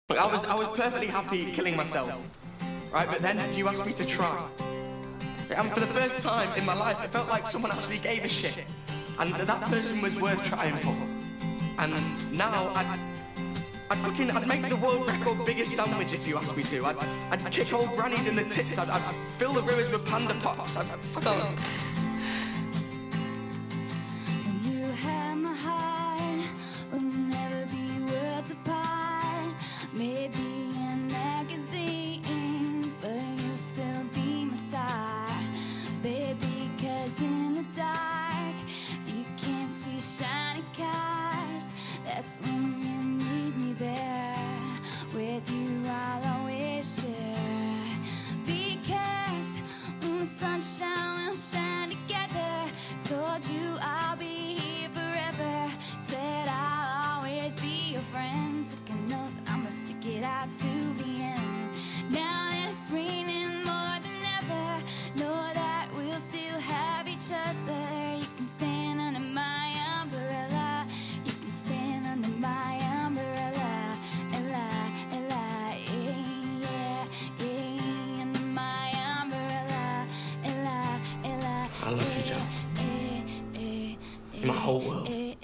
I was perfectly happy killing myself, right? But then you asked me to try. And for the first time in my life, it felt like someone actually gave a shit. And that person was worth trying for. And now I'd make the world record biggest sandwich if you asked me to. I'd kick old grannies in the tits. I'd fill the rivers with panda pops. Stop. You have my heart, we'll never be worlds apart. Maybe in magazines, but you'll still be my star, baby. 'Cause in the dark, you can't see shiny cars. That's when you need me there. With you, I'll always share. Because when the sunshine will shine together, told you I'll be here forever. Said I'll always be your friend. Took an oath, I must stick it out to the end. Now that it's raining more than ever, know that we'll still have each other. You can stand under my umbrella. You can stand under my umbrella. Ella, Ella, yeah, yeah, under my umbrella. Ella, Ella, I love you, Joe. You're my whole world.